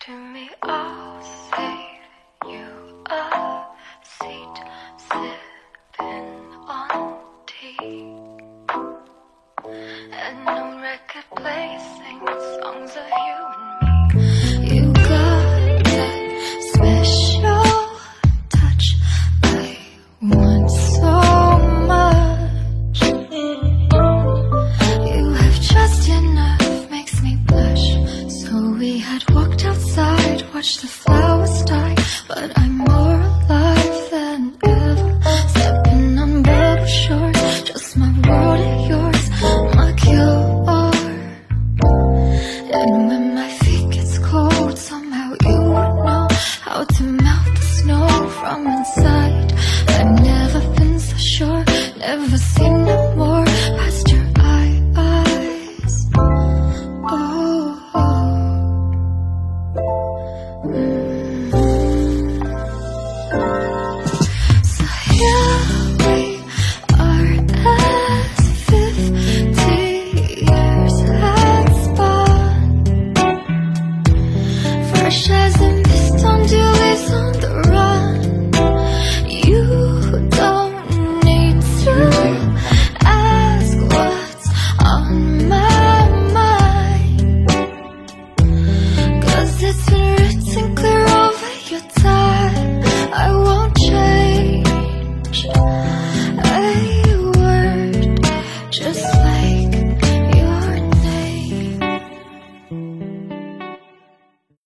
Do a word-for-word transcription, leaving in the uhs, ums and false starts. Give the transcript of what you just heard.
to me, I'll save you a seat, sipping on tea, and no record plays singing songs of you and me. You got that special touch I want so much. You have just enough, makes me blush. So we had walked outside, watched the